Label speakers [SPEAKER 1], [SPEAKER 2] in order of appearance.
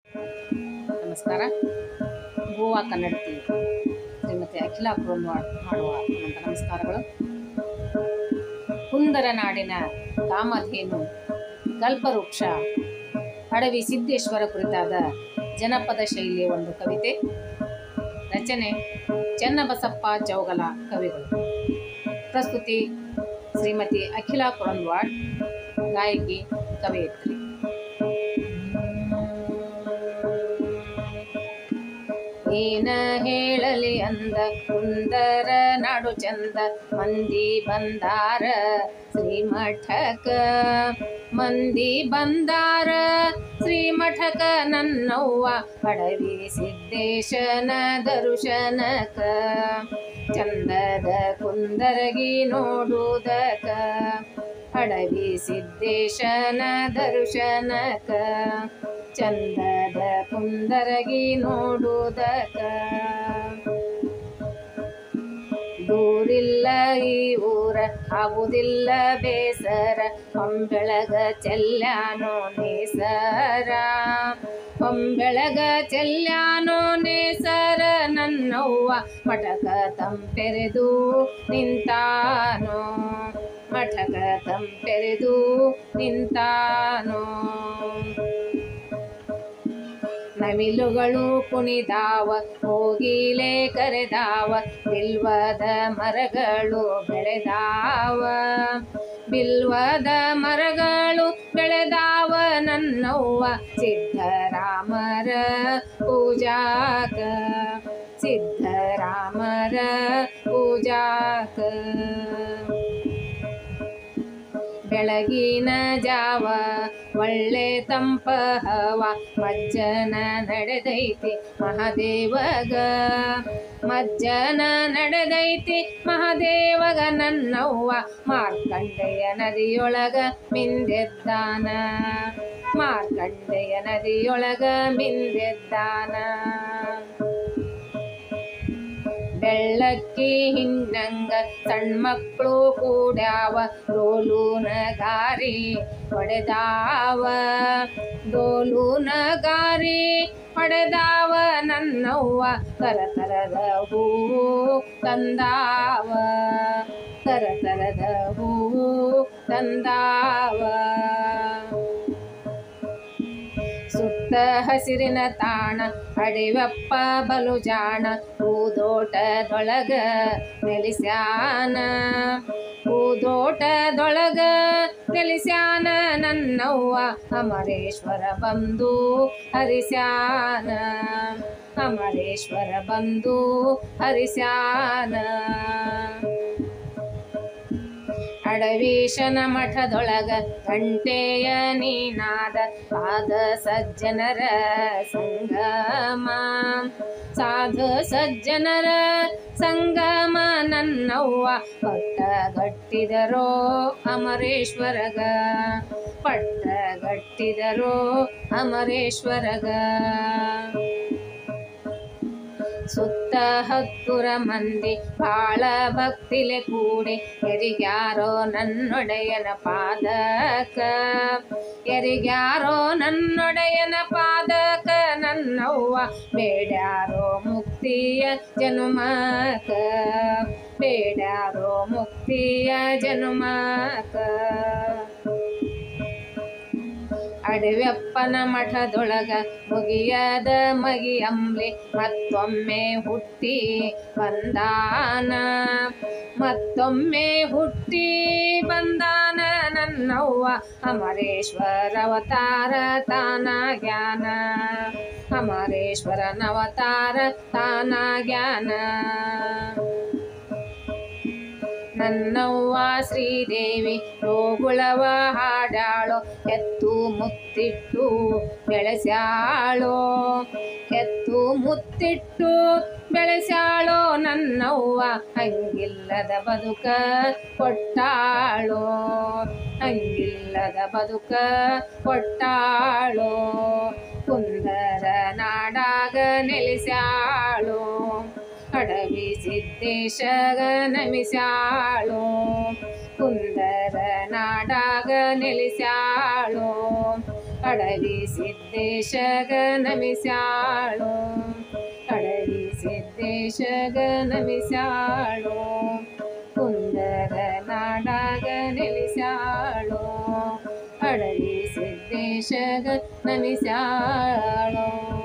[SPEAKER 1] ನಮಸ್ಕಾರ. ಗೋವಾ ಕನ್ನಡತಿ ಶ್ರೀಮತಿ ಅಖಿಲಾ ಕುರುನ್ವಾಡ್ ಮಾಡುವ ಅನಂತ ನಮಸ್ಕಾರಗಳು. ಕುಂದರ ನಾಡಿನ ಕಾಮಧೇನು ಕಲ್ಪವೃಕ್ಷ ಅಡವಿ ಸಿದ್ದೇಶ್ವರ ಕುರಿತಾದ ಜನಪದ ಶೈಲಿಯ ಒಂದು ಕವಿತೆ. ರಚನೆ ಚನ್ನಬಸಪ್ಪ ಚೌಗಲ ಕವಿಗಳು. ಪ್ರಸ್ತುತಿ ಶ್ರೀಮತಿ ಅಖಿಲಾ ಕುರುನ್ವಾಡ್, ಗಾಯಕಿ, ಕವಯಿತ್ರಿ. ಏನ ಹೇಳಲಿ ಅಂದ ಕುಂದರ ನಾಡು ಚಂದ, ಮಂದಿ ಬಂದಾರ ಶ್ರೀಮಠಕ, ಮಂದಿ ಬಂದಾರ ಶ್ರೀಮಠಕ, ನನ್ನವ್ವ ಅಡವಿ ಸಿದ್ದೇಶನ ದರುಶನಕ, ಚಂದದ ಕುಂದರಗಿ ನೋಡುವುದಕ, ಅಡವಿ ಸಿದ್ದೇಶನ ದರುಶನಕ, ಚಂದದ ಕುಂದರಗಿ ನೋಡುವುದಕ. ದೂರಿಲ್ಲ ಈ ಊರ ಆಗುವುದಿಲ್ಲ ಬೇಸರ, ಹೊಂಬೆಳಗ ಚೆಲ್ಲಾನೋ ನೇಸರ, ಹೊಂಬೆಳಗ ಚೆಲ್ಲಾನೋ ನೇಸರ, ನನ್ನವ್ವ ಮಠಕ ತಂಪೆರೆದು ನಿಂತಾನೋ, ಮಠಕ ತಂಪೆರೆದು ನಿಂತಾನೋ. ನವಿಲುಗಳು ಕುಣಿದಾವ ಹೋಗಿಲೆ ಕರೆದಾವ, ಬಿಲ್ವದ ಮರಗಳು ಬೆಳೆದಾವ, ಬಿಲ್ವದ ಮರಗಳು ಬೆಳೆದಾವ, ನನ್ನವ್ವ ಸಿದ್ಧರಾಮರ ಪೂಜಾಕ, ಸಿದ್ಧರಾಮರ ಪೂಜಾಕ. ಬೆಳಗಿನ ಜಾವ ಒಳ್ಳೆ ತಂಪ ಹವ, ಮಜ್ಜನ ನಡೆದೈತಿ ಮಹಾದೇವಗ, ಮಜ್ಜನ ನಡೆದೈತಿ ಮಹಾದೇವಗ, ನನ್ನವ್ವ ಮಾರ್ಕಂಡೆಯ ನದಿಯೊಳಗ ಮಿಂದೆದ್ದಾನ, ಮಾರ್ಕಂಡೆಯ ನದಿಯೊಳಗ ಮಿಂದೆದ್ದಾನ. ಬೆಳ್ಳಕ್ಕಿ ಹಿಂಡಂಗ ಸಣ್ಮಕ್ಳು ಕೂಡ್ಯಾವ, ಡೋಲು ನಗಾರಿ ಹೊಡೆದಾವ, ಡೋಲು ನಗಾರಿ ಹೊಡೆದಾವ, ನನ್ನವ್ವ ತರತರದ ಹೂವು ತಂದಾವ, ತರತರದ ಹೂವು ತಂದಾವ. ಸುತ್ತ ಹಸಿರಿನ ತಾಣ ಅಡಿವಪ್ಪ ಬಲು ಜಾಣ, ಹೂದೋಟದೊಳಗ ನೆಲಿಸ್ಯಾನ, ಹೂದೋಟದೊಳಗ ನೆಲಿಸ್ಯಾನ, ನನ್ನವ್ವ ಅಮರೇಶ್ವರ ಬಂದು ಹರಿಸ್ಯಾನ, ಅಮರೇಶ್ವರ ಬಂದು ಹರಿಸ್ಯಾನ. ಅಡವೀಶನ ಮಠದೊಳಗ ಗಂಟೆಯ ನೀನಾದ, ಪಾದ ಸಜ್ಜನರ ಸಂಗಮ, ಸಾಧು ಸಜ್ಜನರ ಸಂಗಮ, ನನ್ನವ್ವ ಪಟ್ಟಗಟ್ಟಿದರೋ ಅಮರೇಶ್ವರಗ, ಪಟ್ಟಗಟ್ಟಿದರೋ ಅಮರೇಶ್ವರಗ. ಸುತ್ತ ಹತ್ತುರ ಮಂದಿ ಬಾಳ ಭಕ್ತಿಲೆ ಕೂಡಿ, ಎರಿಗ್ಯಾರೋ ನನ್ನೊಡೆಯನ ಪಾದಕ, ಎರಿಗ್ಯಾರೋ ನನ್ನೊಡೆಯನ ಪಾದಕ, ನನ್ನವ್ವ ಬೇಡ್ಯಾರೋ ಮುಕ್ತಿಯ ಜನುಮಕ, ಬೇಡ್ಯಾರೋ ಮುಕ್ತಿಯ ಜನುಮಕ. ಅಡವ್ಯಪ್ಪನ ಮಠದೊಳಗ ಮುಗಿಯದ ಮಗಿಯಂಬ್ಲಿ, ಮತ್ತೊಮ್ಮೆ ಹುಟ್ಟಿ ಬಂದಾನ, ಮತ್ತೊಮ್ಮೆ ಹುಟ್ಟಿ ಬಂದಾನ, ನನ್ನವ್ವ ಅಮರೇಶ್ವರ ಅವತಾರ ತಾನಾಗ್ಯಾನ, ಅಮರೇಶ್ವರನ ಅವತಾರ ತಾನಾಗ್ಯಾನ. ನನ್ನವ್ವ ಶ್ರೀದೇವಿ ಗೋಗುಳವ ಹಾಡಾಳೋ, ಎತ್ತು ಮುತ್ತಿಟ್ಟು ಬೆಳೆಸ್ಯಾಳೋ, ಎತ್ತು ಮುತ್ತಿಟ್ಟು ಬೆಳೆಸ್ಯಾಳೋ, ನನ್ನವ್ವ ಹಂಗಿಲ್ಲದ ಬದುಕ ಕೊಟ್ಟಾಳೋ, ಹಂಗಿಲ್ಲದ ಬದುಕ ಕೊಟ್ಟಾಳೋ. ಕುಂದರ ನಾಡಾಗ ನೆಲೆಸ್ಯಾಳೋ, ಅಡವಿ ಸಿದ್ದೇಶಗ ನಮಿಸ್ಯಾಳೋ, ಕುಂದರ ನಾಡಾಗ ನೆಲೆಸ್ಯಾಳೋ, ಕಡಲಿ ಸಿದ್ದೇಶಗ ನಮಿಸ್ಯಾಳೋ ಕಡಲಿ ಸಿದ್ದೇಶಗ ನಮಿಸ್ಯಾಳೋ ಕುಂದರ ನಾಡಾಗ ನೆಲೆಸ್ಯಾಳೋ ಕಡಲಿ ಸಿದ್ದೇಶಗ ನಮಿಸ್ಯಾಳೋ